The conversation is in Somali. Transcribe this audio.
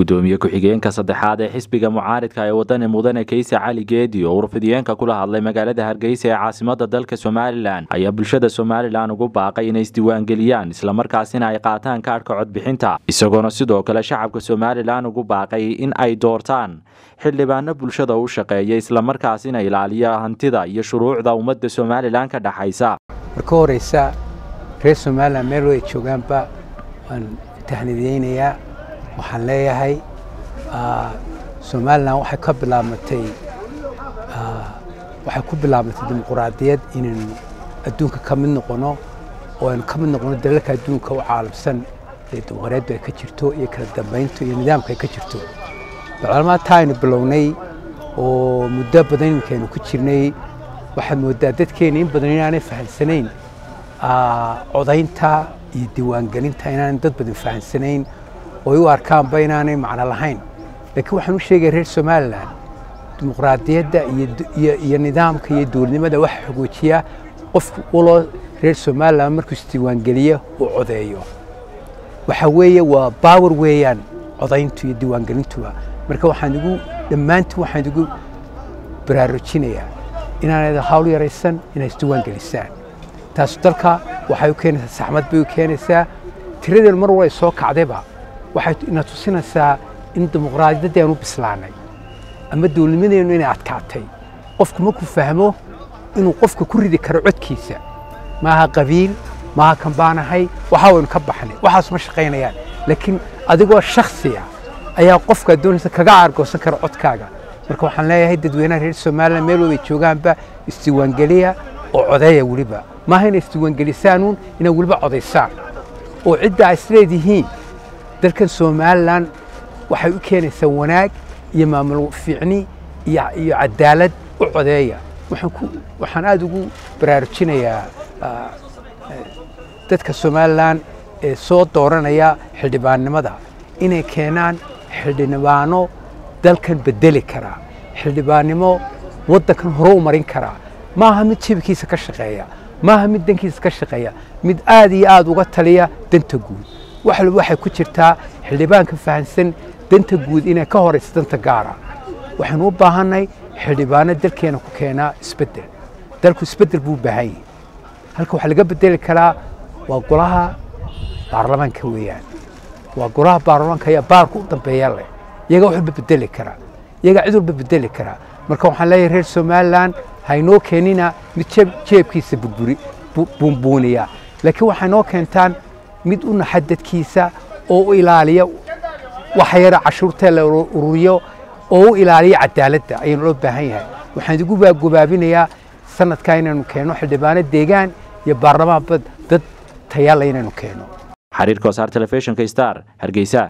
gudoomiye ku-xigeenka saddexaad ee xisbiga mucaaridka ee Waddani mudane Kaysa Cali Geedi oo urfidiyeenka kula hadlay magaalada Hargeysa ee caasimadda dalka Soomaaliland ayaa bulshada Soomaaliland ugu baaqay inay isdiiwaan geliyaan isla markaasina ay qaataan kaarka codbixinta isagoo sidoo kale shacabka Soomaaliland ugu baaqay in ay doortaan xildhibaano bulshada u shaqeeya isla markaasina ilaaliya hantida iyo shuruucda ummadda Soomaaliland ka dhaxaysa. marka horeysa reer Soomaaliland meel way joogaanba aan tahniideynaya waxaan leeyahay Soomaaliland waxay ku bilaabmatay dimuqraadiyad inaynu adduunka ka mid noqono oo aynu ka mid noqono dalalka adduunka u caalamsan ee dimuqraadiyaddu ay ka jirto iyo kala dambeynta iyo nidaamka ay ka jirto. macluumaadka aynu bilownay oo muddo badan iminkaaynu ku jirnay waxaad moodaa dadkeena in badan inaanay fahamsanayn codaynta iyo diiwaangelinta inaanay dad badan fahamsanayn oo u arkaanba inaanay macno lahayn. laakiin waxaan u sheegay reer Soomaaliland dimuqraadiyadda iyo nidaamka iyo dowladnimada waxa xogoojiya qofku ulo reer Soomaaliland markuu isdiiwaangeliyo uu codeeyo waxa weeye waa power weeyaan codayntu iyo diiwaangelintuba. marka waxaan ugu baraarujinayaa inaanay hawl yaraysan inay isdiiwaangelisaan. taas dalka waxay u keenaysaa saxmad bay u keenaysaa tiradeedu mar walba ay soo kacdayba waxay ina tusinaysaa in dimuqraadiyadda aanu bislaanay ama dowladnimadeenu inay adkaatay. qofku markuu fahmo inuu qofka ku ridi karo codkiisa maaha qabiil maaha kambaanahay waxa waynu ka baxnay waxaas ma shaqaynayaan. laakiin adigoo shakhsiya ayaa qofka doonaysa kaga argoosan kara codkaaga. marka waxaan leeyahay dadweynaha reer Soomaaliland meel walba joogaanba isdiiwaangeliya oo codeeya waliba maaha inay isdiiwaangelisaan inay waliba codeysaan oo cidda ay isleedihiin dalkan Soomaaliland waxay u keenaysaa wanaag iyo maamul fiicni iyo cadaalad u codeeya. waxaan aad ugu baraarujinayaa dadka Soomaaliland ee soo dooranaya xildhibaannimada inay keenaan xildhibaano dalkan bedeli kara xildhibaannimo waddankan hore u marin kara maaha mid jeebkiisa ka shaqeeya maaha mid dankiisa ka shaqeeya mid aad iyo aad uga taliya danta guud. waxay ku jirtaa xildhibaanka fahansan danta guud inay ka horeyso danta gaara. waxaanu u baahanay xildhibaano dalkeena ku keenaa isbedel. dalku isbedel buu u baahan yahay. halka waxa laga bedeli karaa waa golaha baarlamaanka weeyaan. waa golaha baarlamaanka ayaa baarku u dambeeya leh iyaga wax walba bedeli kara iyaga cid walba bedeli kara. marka waxaan leeyahay reer Soomaaliland Haynoo Keenina mid jeebkiisa Buuniya laakiin waxay noo keentaan mid u naxad dadkiisa oo u ilaaliya waxa yar cashuurta la ururiyo oo u ilaaliya cadaaladda ayaan loo baahan yahay. waxaan ugu gobaabinayaa sanadka inaynu keeno xildhibaano deegaan iyo baarlamaanba dad tayaal inaynu keeno. xiriirka wasaar telefishinka Star Hargeysa.